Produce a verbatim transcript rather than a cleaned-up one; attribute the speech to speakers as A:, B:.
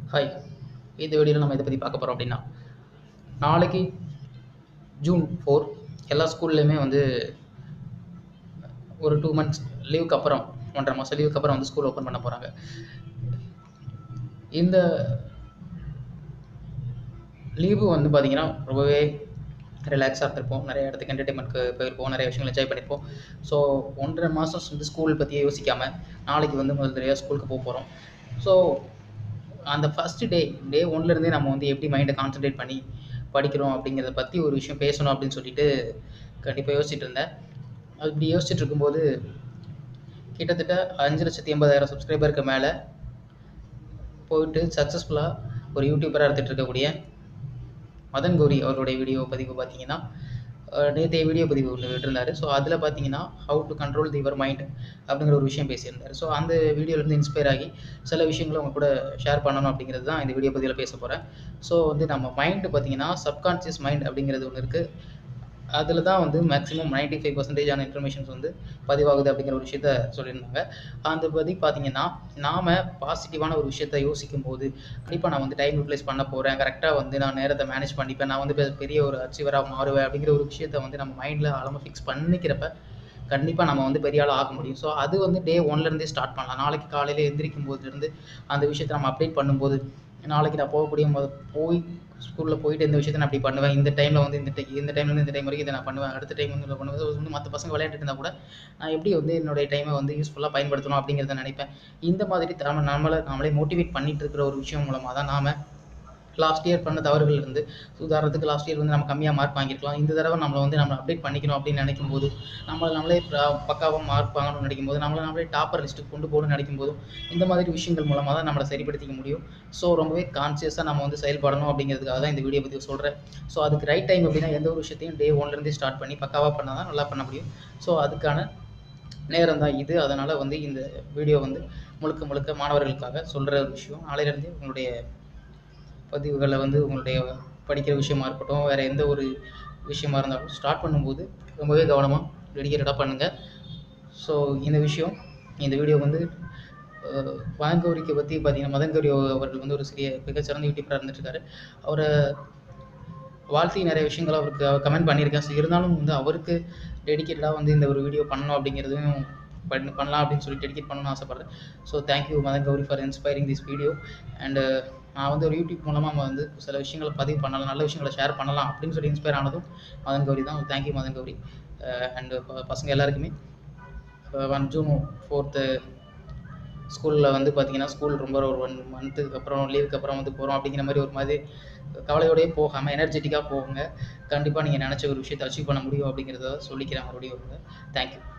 A: Hi. இந்த வீடியோவில் நம்ம இதை பற்றி பார்க்க போகிறோம் அப்படின்னா, நாளைக்கு ஜூன் ஃபோர் எல்லா ஸ்கூல்லையுமே வந்து ஒரு டூ மந்த்ஸ் லீவுக்கு அப்புறம் ஒன்றரை மாதம் லீவுக்கு அப்புறம் வந்து ஸ்கூல் ஓப்பன் பண்ண போகிறாங்க. இந்த லீவு வந்து பார்த்திங்கன்னா ரொம்பவே ரிலாக்ஸாக இருந்திருப்போம். நிறைய இடத்துக்கு என்டர்டெயின்மெண்ட்க்கு போயிருப்போம், நிறைய விஷயங்கள் என்ஜாய் பண்ணியிருப்போம். ஸோ ஒன்றரை மாதம் வந்து ஸ்கூல் பற்றியே யோசிக்காமல் நாளைக்கு வந்து முதல் தடவையாக ஸ்கூலுக்கு போக போகிறோம். ஸோ அந்த ஃபஸ்ட்டு டே டே ஒன்லேருந்தே நம்ம வந்து எப்படி மைண்டை கான்சன்ட்ரேட் பண்ணி படிக்கிறோம் அப்படிங்கிறத பற்றி ஒரு விஷயம் பேசணும் அப்படின்னு சொல்லிட்டு கண்டிப்பாக யோசிச்சுட்டு இருந்தேன். அப்படி யோசிச்சுட்டு இருக்கும்போது கிட்டத்தட்ட அஞ்சு லட்சத்தி எண்பதாயிரம் சப்ஸ்கிரைபருக்கு மேலே போயிட்டு சக்ஸஸ்ஃபுல்லாக ஒரு யூடியூபராக எடுத்துகிட்டு இருக்கக்கூடிய மதன் கௌரி அவருடைய வீடியோ பதிவு பார்த்தீங்கன்னா நேற்றைய வீடியோ பதிவு ஒன்று விட்டுருந்தார். ஸோ அதில் பார்த்தீங்கன்னா how to control the your mind அப்படிங்கிற ஒரு விஷயம் பேசியிருந்தார். ஸோ அந்த வீடியோலேருந்து இன்ஸ்பயர் ஆகி சில விஷயங்களை அவங்க கூட ஷேர் பண்ணணும் அப்படிங்கிறது தான் இந்த வீடியோ பதிவில் பேச போகிறேன். ஸோ வந்து நம்ம மைண்டு பார்த்தீங்கன்னா சப்கான்ஷியஸ் மைண்ட் அப்படிங்கிறது ஒன்று இருக்குது. அதில் தான் வந்து மேக்ஸிமம் நைன்ட்டி ஃபைவ் பர்சன்டேஜ் ஆன இன்ஃபர்மேஷன்ஸ் வந்து பதிவாகுது அப்படிங்கிற ஒரு விஷயத்த சொல்லியிருந்தாங்க. அந்த பற்றி பார்த்தீங்கன்னா நாம் பாசிட்டிவான ஒரு விஷயத்த யோசிக்கும் போது கண்டிப்பாக நான் வந்து டைம் யூட்டிலைஸ் பண்ண போகிறேன், கரெக்டாக வந்து நான் நேரத்தை மேனேஜ் பண்ணிப்பேன், நான் வந்து பெரிய ஒரு அச்சீவராக மாறுவேன் அப்படிங்கிற ஒரு விஷயத்த வந்து நம்ம மைண்டில் ஆழமாக ஃபிக்ஸ் பண்ணிக்கிறப்ப கண்டிப்பாக நம்ம வந்து பெரிய ஆள் ஆக முடியும். ஸோ அது வந்து டே ஒன்லேருந்தே ஸ்டார்ட் பண்ணலாம். நாளைக்கு காலையில் எந்திரிக்கும் போதுலேருந்து அந்த விஷயத்தை நம்ம அப்டேட் பண்ணும்போது, நாளைக்கு நான் போகக்கூடிய போது போய் ஸ்கூலில் போயிட்டு இந்த விஷயத்தை நான் அப்படி பண்ணுவேன், இந்த டைமில் வந்து இந்த டை இந்த டைம்லேருந்து இந்த டைம் வரைக்கும் இதை நான் பண்ணுவேன், அடுத்த டைம் வந்து இதை பண்ணுவேன். வந்து மற்ற பசங்க விளையாண்டுட்டு இருந்தால் கூட நான் எப்படி வந்து என்னுடைய டைமை வந்து யூஸ்ஃபுல்லாக பயன்படுத்தணும் அப்படிங்கிறத நினைப்பேன். இந்த மாதிரி நம்ம நம்மளை நம்மளே மோட்டிவேட் பண்ணிகிட்டு இருக்கிற ஒரு விஷயம் மூலமாக தான் நாம் லாஸ்ட் இயர் பண்ண தவறுகள் இருந்து உதாரணத்துக்கு லாஸ்ட் இயர் வந்து நம்ம கம்மியாக மார்க் வாங்கியிருக்கலாம். இந்த தடவை நம்மளை வந்து நம்ம அப்டேட் பண்ணிக்கணும் அப்படின்னு நினைக்கும் போது, நம்மளை நம்மளே பக்காவாக மார்க் வாங்கணும்னு நினைக்கும் போது, நம்மளை நம்மளே டாப்பர் லிஸ்ட்டுக்கு கொண்டு போகணும்னு நினைக்கும் போதும் இந்த மாதிரி விஷயங்கள் மூலமாக தான் நம்மளை சரிப்படுத்திக்க முடியும். ஸோ ரொம்பவே கான்சியஸாக நம்ம வந்து செயல்படணும் அப்படிங்கிறதுக்காக தான் இந்த வீடியோ பற்றி சொல்கிறேன். ஸோ அதுக்கு ரைட் டைம் அப்படின்னா எந்த ஒரு விஷயத்தையும் டே ஒன்லேருந்தே ஸ்டார்ட் பண்ணி பக்காவாக பண்ணால் தான் நல்லா பண்ண முடியும். ஸோ அதுக்கான நேரம் தான் இது. அதனால் வந்து இந்த வீடியோ வந்து முழுக்க முழுக்க மாணவர்களுக்காக சொல்கிற ஒரு விஷயம். நாளையிலேருந்து உங்களுடைய பதிவுகளை வந்து உங்களுடைய படிக்கிற விஷயமா இருக்கட்டும், வேறு எந்த ஒரு விஷயமா இருந்தாலும் ஸ்டார்ட் பண்ணும்போது ரொம்பவே கவனமாக டெடிகேட்டடாக பண்ணுங்கள். ஸோ இந்த விஷயம் இந்த வீடியோ வந்து மதன் கௌரிக்கு பற்றி பார்த்தீங்கன்னா, மதன் கௌரி அவர்கள் வந்து ஒரு சிறிய மிகச்சிறந்த யூடியூபராக இருந்துட்டுருக்காரு. அவரை வாழ்த்தி நிறைய விஷயங்கள் அவருக்கு கமெண்ட் பண்ணியிருக்கேன். ஸோ இருந்தாலும் வந்து அவருக்கு டெடிகேட்டடாக வந்து இந்த ஒரு வீடியோ பண்ணணும் அப்படிங்கிறதையும் பண்ண பண்ணலாம் அப்படின்னு சொல்லி டெடிகேட் பண்ணணும்னு ஆசைப்பட்றேன். So thank you Madan Gowri for inspiring this video. And நான் வந்து ஒரு யூடியூப் மூலமாக நம்ம வந்து சில விஷயங்களை பதிவு பண்ணலாம், நல்ல விஷயங்களை ஷேர் பண்ணலாம் அப்படின்னு சொல்லி இன்ஸ்பயர் ஆனதும் மதன் கௌரி தான். தேங்க்யூ மதன் கௌரி. அண்டு பசங்க எல்லாருக்குமே ஒன் ஜூன் ஃபோர்த்து ஸ்கூலில் வந்து பார்த்திங்கன்னா, ஸ்கூல் ரொம்ப ஒரு ஒன் மந்த்துக்கு அப்புறம் லீவுக்கு அப்புறம் வந்து போகிறோம் அப்படிங்கிற மாதிரி ஒரு மாதிரி கவலையோடையே போகாமல் எனர்ஜெட்டிக்காக போகுங்க. கண்டிப்பாக நீங்கள் நினச்ச ஒரு விஷயத்தை அச்சீவ் பண்ண முடியும் அப்படிங்கிறத சொல்லிக்கிறேன் மறுபடியும். தேங்க்யூ.